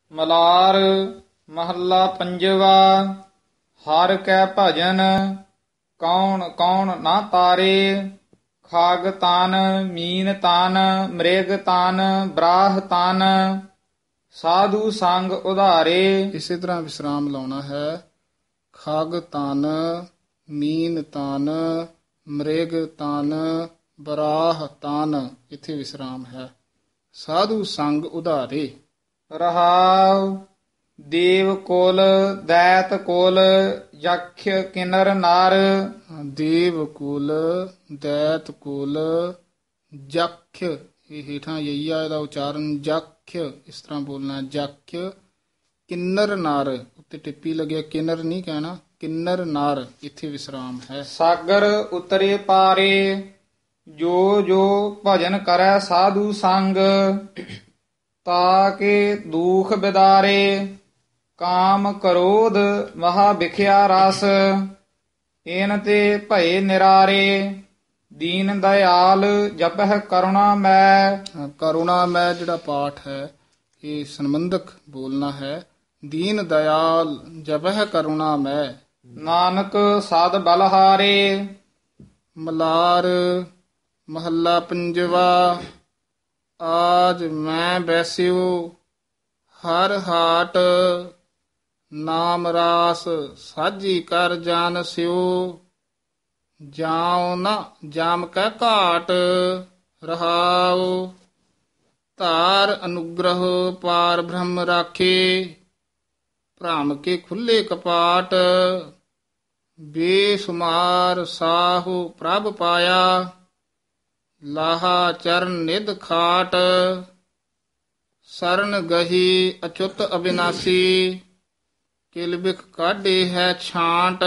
ਮਲਾਰ ਮਹੱਲਾ ਪੰਜਵਾ। ਹਰਿ ਕੈ ਭਜਨ ਕੌਣ ਕੌਣ ਨਾ ਤਾਰੇ। ਖਾਗ ਤਨ ਮੀਨ ਤਨ ਮ੍ਰਿਗ ਤਨ ਬਰਾਹ ਤਨ ਸਾਧੂ ਸੰਗ ਉਧਾਰੇ। ਇਸੇ ਤਰ੍ਹਾਂ ਵਿਸਰਾਮ ਲਾਉਣਾ ਹੈ। ਖਗ ਤਨ ਮੀਨ ਤਨ ਮ੍ਰਿਗ ਤਨ ਬਰਾਹ ਤਨ, ਇੱਥੇ ਵਿਸਰਾਮ ਹੈ। ਸਾਧੂ ਸੰਗ ਉਧਾਰੇ। ਰਹਾਉ ਦੇਵ ਕੁਲ ਦੈਤ ਕੁਲ ਯਖ ਕਿਨਰ ਨਰ। ਦੇਵ ਕੁਲ ਦੈਤ ਕੁਲ ਜਖ, ਇਹ ਹੇਠਾਂ ਯਈਆ ਦਾ ਉਚਾਰਨ ਜਖ ਇਸ ਤਰ੍ਹਾਂ ਬੋਲਣਾ, ਜਖ ਕਿੰਨਰ ਨਰ, ਉੱਤੇ ਟਿੱਪੀ ਲੱਗਿਆ, ਕਿੰਨਰ ਨਹੀਂ ਕਹਿਣਾ, ਕਿੰਨਰ ਨਰ, ਇੱਥੇ ਵਿਸਰਾਮ ਹੈ। ਸਾਗਰ ਉਤਰੇ ਪਾਰੇ ਜੋ ਜੋ ਭਜਨ ਕਰੈ ਸਾਧੂ ਸੰਗ। ਤਾਕੇ ਦੁਖ ਬਿਦਾਰੇ ਕਾਮ ਕਰੋਧ ਮਹਾ ਵਿਖਿਆ ਰਸ। ਇਨ ਤੇ ਭਏ ਨਿਰਾਰੇ ਦੀਨ ਦਇਆਲ ਜਪਹਿ ਕਰੁਣਾ ਮੈਂ। ਕਰੁਣਾ ਮੈਂ ਜਿਹੜਾ ਪਾਠ ਹੈ ਇਹ ਸੰਬੰਧਕ ਬੋਲਣਾ ਹੈ। ਦੀਨ ਦਇਆਲ ਜਪਹਿ ਕਰੁਣਾ ਮੈਂ। ਨਾਨਕ ਸਦ ਬਲਹਾਰੇ। ਮਲਾਰ ਮਹੱਲਾ ਪੰਜਵਾ। ਆਜ ਮੈਂ ਬੈਸਿਓ ਹਰ ਹਾਟ ਨਾਮ ਰਾਸ ਸਾਜੀ ਕਰ ਜਾਨ ਸਿਓ। ਜਾਉ ਨਾ ਜਾਮ ਕੈ ਘਾਟ ਰਹਾਉ ਧਾਰ ਅਨੁਗ੍ਰਹ ਪਾਰ ਬ੍ਰਹਮ ਰਾਖੇ। ਭ੍ਰਮ ਕੇ ਖੁੱਲੇ ਕਪਾਟ ਬੇਸੁਮਾਰ ਸਾਹੂ ਪ੍ਰਭ ਪਾਇਆ। ਲਾਹਾ ਚਰਨ ਨਿਧ ਖਾਟ ਸਰਨ ਗਹੀ ਅਚੁੱਤ ਅਬਿਨਾਸੀ। ਕਿਲ ਬਿਖ ਕਾਢੇ ਹੈ ਛਾਂਟ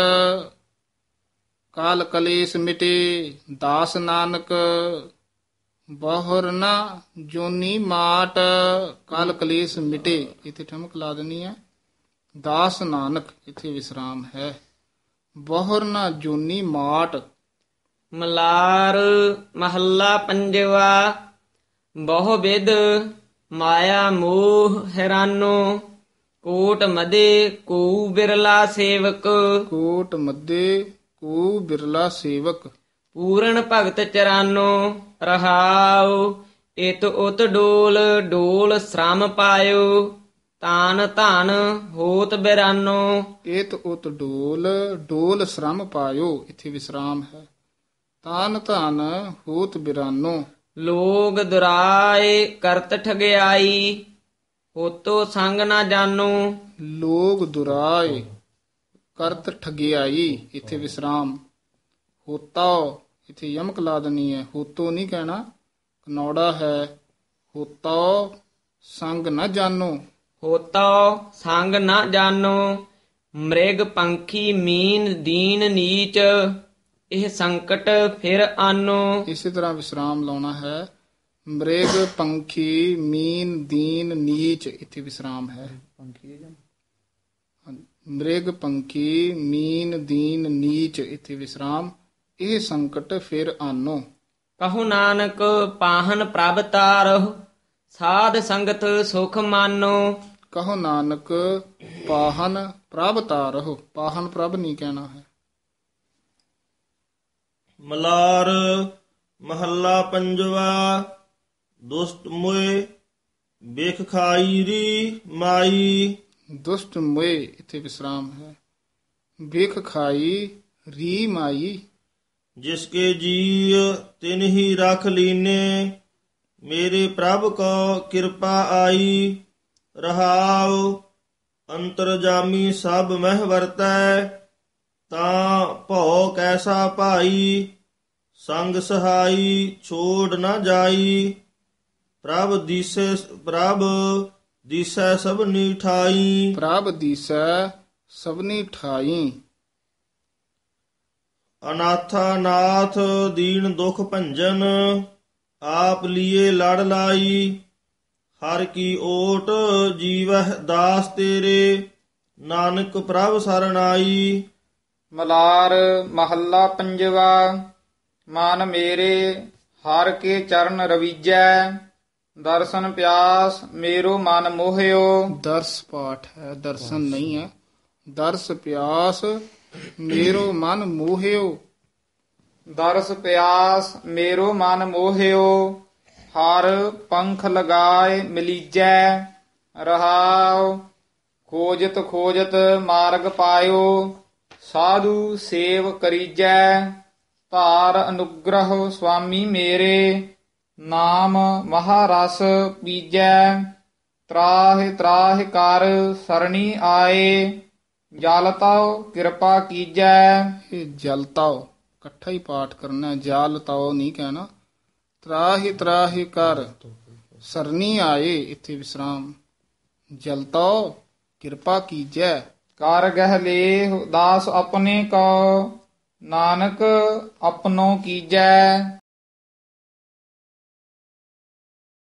ਕਾਲ ਕਲੇਸ਼ ਮਿਟੇ ਦਾਸ ਨਾਨਕ। ਬਹੁਰ ਨਾ ਜੋਨੀ ਮਾਟ, ਕਾਲ ਕਲੇਸ਼ ਮਿਟੇ, ਇੱਥੇ ਠਮਕ ਲਾ ਦੇਣੀ ਹੈ। ਦਾਸ ਨਾਨਕ, ਇੱਥੇ ਵਿਸਰਾਮ ਹੈ। ਬਹੁਰ ਨਾ ਜੋਨੀ ਮਾਟ। ਮਲਾਰ ਮਹੱਲਾ ਪੰਜਵਾ। ਬਹੁ ਬਿਦ ਮਾਇਆ ਮੋਹ ਹੈਰਾਨੋ ਕੋਟ ਮਦੇ ਕੋ ਬਿਰਲਾ ਸੇਵਕ। ਕੋਟ ਮੱਦੇ ਕੋ ਬਿਰਲਾ ਸੇਵਕ। ਪੂਰਨ ਭਗਤ ਚਰਾਨੋ ਰਹਾਉ ਇਤ ਉਤ ਡੋਲ ਡੋਲ ਸ਼ਰਮ ਪਾਇਓ। ਤਾਨ ਧਨ ਹੋਤ ਬਿਰਾਨੋ ਇਤ ਉਤ ਡੋਲ ਡੋਲ ਸ਼ਰਮ ਪਾਇਓ, ਇੱਥੇ ਵਿਸਰਾਮ ਹੈ। ਤਾਨ ਧਨ ਹੋਤ ਬਿਰਾਨੋ। ਲੋਗ ਦੁਰਾਏ ਕਰਤ ਠਗਿਆਈ ਹੋਤੋ ਸੰਗ ਨਾ ਜਾਨੋ। ਲੋਗ ਦੁਰਾਏ ਕਰਤ ਠਗਿਆਈ, ਇੱਥੇ ਵਿਸਰਾਮ। ਹੋਤਾ, ਇੱਥੇ ਯਮਕ ਲਾ ਦੇਣੀ ਹੈ। ਹੋਤੋ ਨਹੀਂ ਕਹਿਣਾ, ਕਨੌੜਾ ਹੈ। ਹੋਤਾ ਸੰਗ ਨਾ ਜਾਨੋ। ਹੋਤੋ ਸੰਗ ਨਾ ਜਾਨੋ ਮ੍ਰਿਗ ਪੰਖੀ ਮੀਨ ਦੀਨ ਨੀਚ। ਇਹ ਸੰਕਟ ਫਿਰ ਆਨੋ। ਇਸੇ ਤਰ੍ਹਾਂ ਵਿਸਰਾਮ ਲਾਉਣਾ ਹੈ। ਮ੍ਰਿਗ ਪੰਖੀ ਮੀਨ ਦੀਨ ਨੀਚ, ਇੱਥੇ ਵਿਸਰਾਮ ਹੈ। ਮ੍ਰਿਗ ਪੰਖੀ ਮੀਨ ਦੀਨ ਨੀਚ, ਇੱਥੇ ਵਿਸਰਾਮ। ਇਹ ਸੰਕਟ ਫਿਰ ਆਨੋ। ਕਹੋ ਨਾਨਕ ਪਾਹਨ ਪ੍ਰਭ ਤਾਰਹੁ ਸਾਧ ਸੰਗਤ ਸੁਖ ਮਾਨੋ। ਕਹੋ ਨਾਨਕ ਪਾਹਨ ਪ੍ਰਭ ਤਾਰਹੁ, ਪਾਹਨ ਪ੍ਰਭ ਨਹੀਂ ਕਹਿਣਾ ਹੈ। ਮਲਾਰ ਮਹੱਲਾ ਪੰਜਵਾ। ਦੁਸ਼ਟ ਮੋਏ ਵੇਖ ਖਾਈ ਰੀ ਮਾਈ। ਦੁਸ਼ਟ ਮੋਏ, ਇੱਥੇ ਵਿਸਰਾਮ ਹੈ। ਵੇਖ ਖਾਈ ਰੀ ਮਾਈ। ਜਿਸਕੇ ਜੀ ਤਿਨ ਹੀ ਰਖ ਲੀਨੇ ਮੇਰੇ ਪ੍ਰਭ ਕੋ ਕਿਰਪਾ ਆਈ। ਰਹਾਉ ਅੰਤਰਜਾਮੀ ਸਭ ਮਹਿ ਵਰਤੈ ਤਾਂ ਭਉ ਕੈਸਾ ਭਾਈ। ਸੰਗ ਸਹਾਈ ਛੋੜ ਨਾ ਜਾਈ ਪ੍ਰਭ ਦੀਸੈ ਸਭਨੀ ਠਾਈ। ਪ੍ਰਭ ਦੀਸੈ ਸਭਨੀ ਠਾਈ। ਅਨਾਥਾ ਨਾਥ ਦੀਨ ਦੁਖ ਭੰਜਨ ਆਪ ਲੀਏ ਲੜ ਲਾਈ। ਹਰ ਕੀ ਓਟ ਜੀਵਹਿ ਦਾਸ ਤੇਰੇ ਨਾਨਕ ਪ੍ਰਭ ਸਰਨਾਈ। ਮਲਾਰ ਮਹੱਲਾ ਪੰਜਵਾ। ਮਨ ਮੇਰੇ ਹਰ ਕੇ ਚਰਨ ਰਵੀਜੈ ਦਰਸ਼ਨ ਪਿਆਸ ਮੇਰੋ ਮਨ ਮੋਹਿਓ। ਦਰਸ ਪਾਠ ਹੈ, ਦਰਸ਼ਨ ਨਹੀਂ ਹੈ। ਦਰਸ ਪਿਆਸ ਮੇਰੋ ਮਨ ਮੋਹਿਓ। ਦਰਸ ਪਿਆਸ ਮੇਰੋ ਮਨ ਮੋਹਿਓ। ਹਰ ਪੰਖ ਲਗਾਏ ਮਿਲੀਜੈ ਰਹਾਉ। ਖੋਜਤ ਖੋਜਤ ਮਾਰਗ ਪਾਇਓ। ਸਾਧੂ ਸੇਵ ਕਰੀਜੈ। ਧਾਰ ਅਨੁਗ੍ਰਹ ਸੁਆਮੀ ਮੇਰੇ। ਨਾਮ ਮਹਾਰਸ ਪੀਜੈ। ਤਰਾਹਿ ਤਰਾਹਿ ਕਰ ਸਰਣੀ ਆਏ। ਜਲ ਤਉ ਕਿਰਪਾ ਕੀਜੈ। ਇਹ ਜਲ ਤਾਓ ਇਕੱਠਾ ਹੀ ਪਾਠ ਕਰਨਾ ਹੈ, ਜਲ ਤਾਓ ਨਹੀਂ ਕਹਿਣਾ। ਤਰਾਹਿ ਤਰਾਹਿ ਕਰ ਸਰਨੀ ਆਏ, ਇੱਥੇ ਵਿਸਰਾਮ। ਜਲ ਤਾਓ ਕਿਰਪਾ ਕੀਜੈ। ਕਰ ਗਹਿ ਲੇਹੁ ਦਾਸ ਆਪਣੇ ਕੋ। ਨਾਨਕ ਆਪਣੋ ਕੀਜੈ।